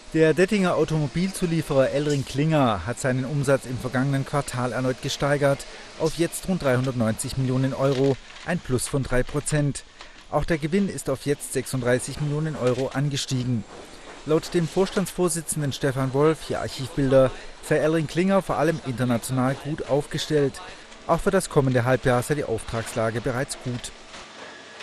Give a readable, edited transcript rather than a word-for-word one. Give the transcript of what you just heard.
Der Dettinger Automobilzulieferer ElringKlinger hat seinen Umsatz im vergangenen Quartal erneut gesteigert auf jetzt rund 390 Millionen Euro, ein Plus von 3%. Auch der Gewinn ist auf jetzt 36 Millionen Euro angestiegen. Laut dem Vorstandsvorsitzenden Stefan Wolf, hier Archivbilder, sei ElringKlinger vor allem international gut aufgestellt. Auch für das kommende Halbjahr sei die Auftragslage bereits gut.